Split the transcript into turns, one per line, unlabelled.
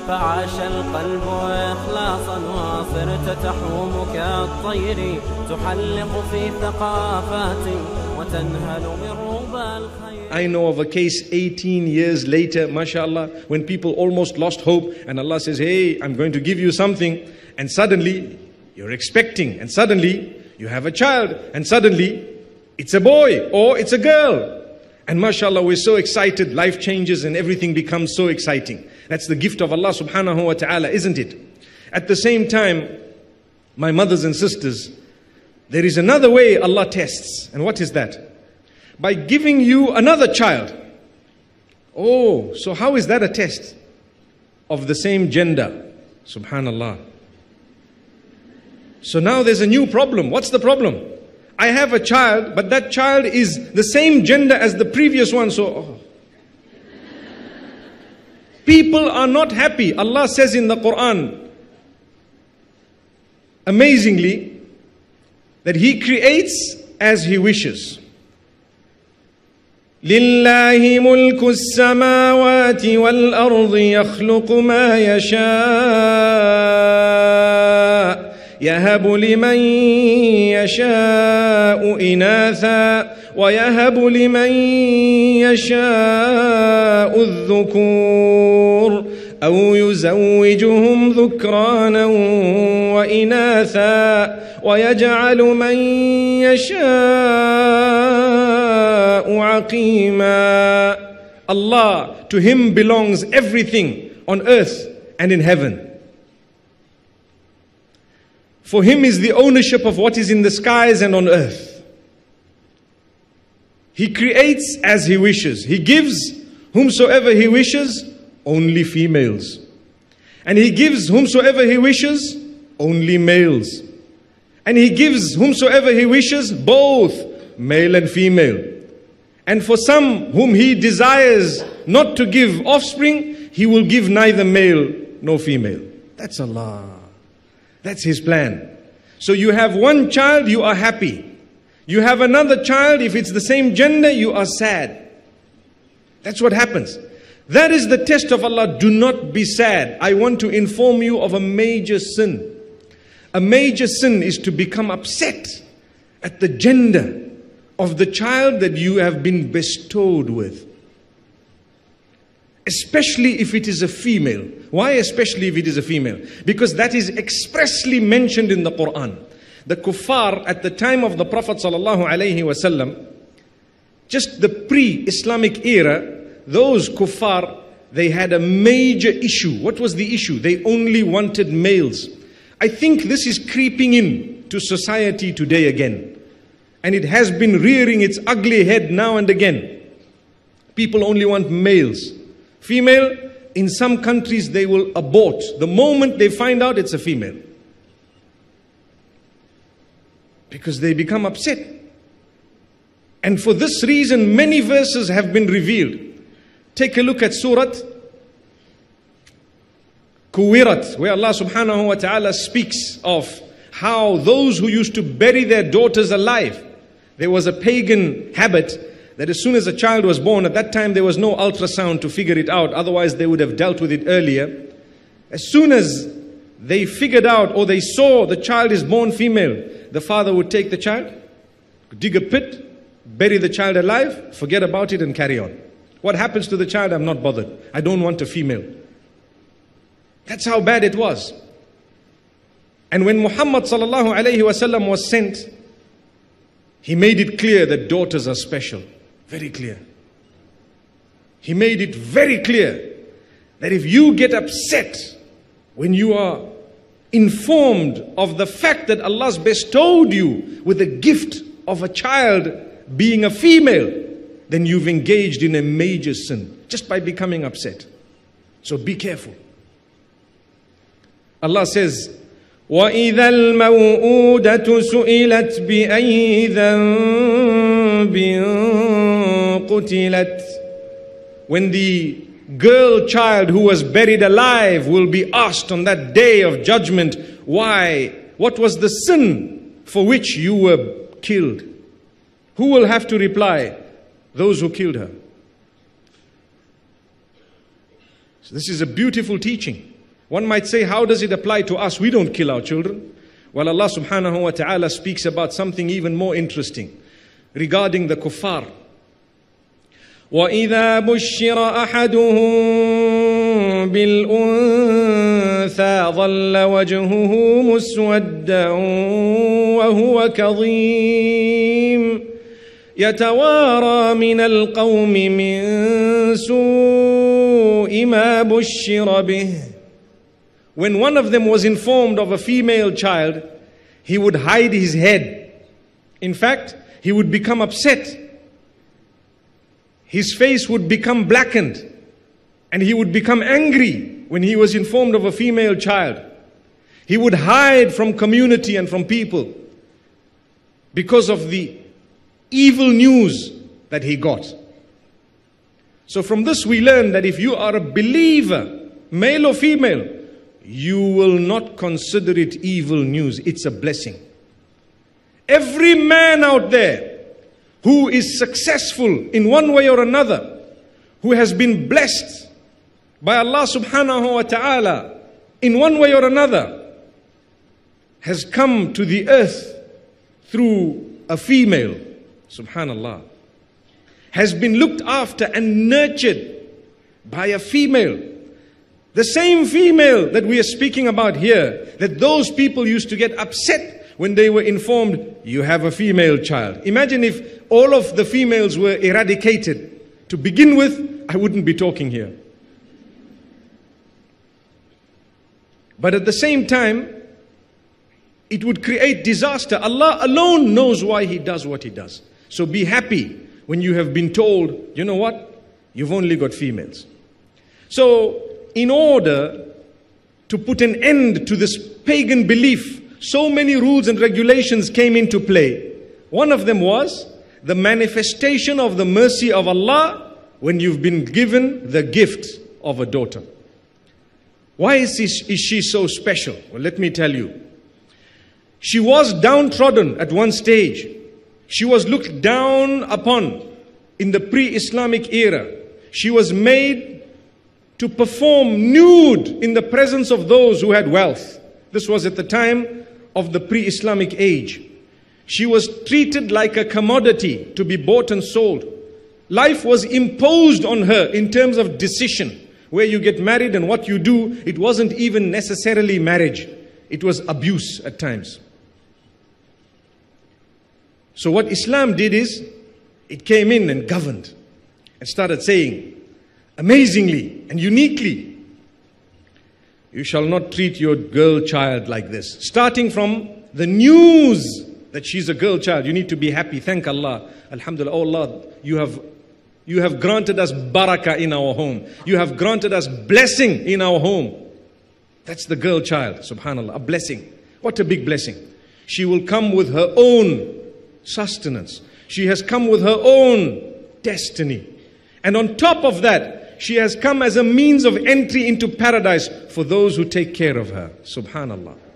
فعاش القلب إخلاصا وصرت تحوم كالطير تحلق في ثقافات وتنهل من ربى الخير.
I know of a case 18 years later, mashallah, when people almost lost hope and Allah says, hey, I'm going to give you something, and suddenly you're expecting, and suddenly you have a child, and suddenly it's a boy or it's a girl. And mashallah, we're so excited, life changes and everything becomes so exciting. That's the gift of Allah subhanahu wa ta'ala, isn't it? At the same time, my mothers and sisters, there is another way Allah tests. And what is that? By giving you another child. Oh, so how is that a test? Of the same gender. Subhanallah. So now there's a new problem. What's the problem? I have a child, but that child is the same gender as the previous one. So, people are not happy. Allah says in the Quran, amazingly, that He creates as He wishes. لله ملك السماوات والأرض يخلق ما يشاء يهب لمن يشاء إناثا ويهب لمن يشاء الذكور أو يزوجهم ذكرانا وإناثا ويجعل من يشاء عقيما. Allah, to Him belongs everything on earth and in heaven. For Him is the ownership of what is in the skies and on earth. He creates as He wishes. He gives whomsoever He wishes only females. And He gives whomsoever He wishes only males. And He gives whomsoever He wishes both male and female. And for some whom He desires not to give offspring, He will give neither male nor female. That's Allah. That's His plan. So you have one child, you are happy. You have another child, if it's the same gender, you are sad. That's what happens. That is the test of Allah. Do not be sad. I want to inform you of a major sin. A major sin is to become upset at the gender of the child that you have been bestowed with. Especially if it is a female. Why especially if it is a female? Because that is expressly mentioned in the Quran. The kuffar at the time of the Prophet ﷺ, just the pre-Islamic era, those kuffar, they had a major issue. What was the issue? They only wanted males. I think this is creeping in to society today again. And it has been rearing its ugly head now and again. People only want males. Female, in some countries they will abort the moment they find out it's a female. Because they become upset. And for this reason, many verses have been revealed. Take a look at Surah Kuwirat, where Allah subhanahu wa ta'ala speaks of how those who used to bury their daughters alive. There was a pagan habit that as soon as a child was born, at that time there was no ultrasound to figure it out, otherwise they would have dealt with it earlier. As soon as they figured out or they saw the child is born female, the father would take the child, dig a pit, bury the child alive, forget about it and carry on. What happens to the child? I'm not bothered. I don't want a female. That's how bad it was. And when Muhammad sallallahu alayhi wasallam was sent, he made it clear that daughters are special. Very clear. He made it very clear that if you get upset when you are informed of the fact that Allah's bestowed you with the gift of a child being a female, then you've engaged in a major sin just by becoming upset. So be careful. Allah says, وَإِذَا الْمَوْءُودَةُ سُئِلَتْ بِأَيِّ ذَنبٍ قُتِلَتْ. When the girl child who was buried alive will be asked on that day of judgment, why? What was the sin for which you were killed? Who will have to reply? Those who killed her. So this is a beautiful teaching. One might say, how does it apply to us? We don't kill our children. Well, Allah subhanahu wa ta'ala speaks about something even more interesting regarding the kuffar.
وَإِذَا بُشِّرَ أَحَدُهُم بِالْأُنثَى ظَلَّ وَجْهُهُ مُسْوَدًّا وَهُوَ كَظِيمٌ يَتَوَارَى مِنَ الْقَوْمِ مِنْ سُوءِ مَا بُشِّرَ بِهِ.
When one of them was informed of a female child, he would hide his head. In fact, he would become upset. His face would become blackened, and he would become angry when he was informed of a female child. He would hide from community and from people because of the evil news that he got. So from this we learn that if you are a believer, male or female, you will not consider it evil news. It's a blessing. Every man out there who is successful in one way or another, who has been blessed by Allah subhanahu wa ta'ala in one way or another, has come to the earth through a female, subhanallah, has been looked after and nurtured by a female. The same female that we are speaking about here, that those people used to get upset when they were informed, you have a female child. Imagine if all of the females were eradicated. To begin with, I wouldn't be talking here. But at the same time, it would create disaster. Allah alone knows why He does what He does. So be happy when you have been told, you know what? You've only got females. So, in order to put an end to this pagan belief, so many rules and regulations came into play. One of them was the manifestation of the mercy of Allah when you've been given the gift of a daughter. Why is she so special? Well, let me tell you. She was downtrodden at one stage. She was looked down upon in the pre-Islamic era. She was made to perform nude in the presence of those who had wealth. This was at the time of the pre-Islamic age. She was treated like a commodity to be bought and sold. Life was imposed on her in terms of decision. Where you get married and what you do, it wasn't even necessarily marriage. It was abuse at times. So what Islam did is, it came in and governed and started saying, amazingly and uniquely, you shall not treat your girl child like this. Starting from the news that she's a girl child, you need to be happy. Thank Allah. Alhamdulillah. Oh Allah, you have granted us barakah in our home. You have granted us blessing in our home. That's the girl child. Subhanallah. A blessing. What a big blessing. She will come with her own sustenance. She has come with her own destiny. And on top of that, she has come as a means of entry into paradise for those who take care of her. Subhanallah.